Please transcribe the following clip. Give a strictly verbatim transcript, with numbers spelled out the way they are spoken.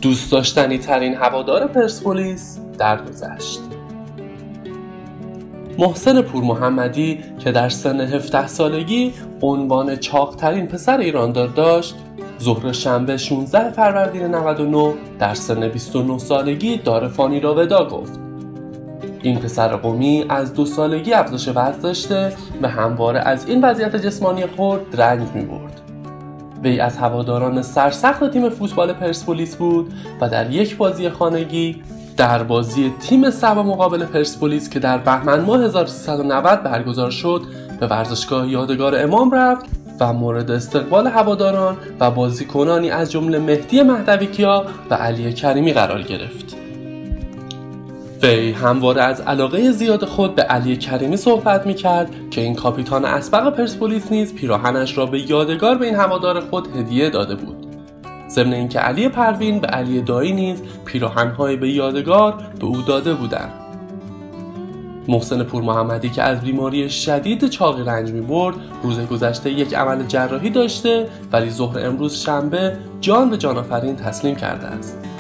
دوست داشتنی ترین هوادار پرسپولیس درگذشت. محسن پورمحمدی که در سن هفده سالگی عنوان چاق‌ترین پسر ایراندار داشت، ظهر شنبه شانزده فروردین نود و نه در سن بیست و نه سالگی دار فانی را ودا گفت. این پسر قمی از دو سالگی افزایش وزن داشته و همواره از این وضعیت جسمانی خود رنج می‌برد. وی از هواداران سرسخت تیم فوتبال پرسپولیس بود و در یک بازی خانگی در بازی تیم سبا مقابل پرسپولیس که در بهمن ماه هزار و سیصد و نود برگزار شد به ورزشگاه یادگار امام رفت و مورد استقبال هواداران و بازیکنانی از جمله مهدی مهدوی‌کیا و علی کریمی قرار گرفت. وی همواره از علاقه زیاد خود به علی کریمی صحبت می‌کرد که این کاپیتان اسبق پرسپولیس نیز پیراهنش را به یادگار به این هوادار خود هدیه داده بود. ضمن اینکه علی پروین و علی دایی نیز پیراهن‌های به یادگار به او داده بودند. محسن پورمحمدی که از بیماری شدید چاقی رنج می‌برد، روز گذشته یک عمل جراحی داشته ولی ظهر امروز شنبه جان به جان آفرین تسلیم کرده است.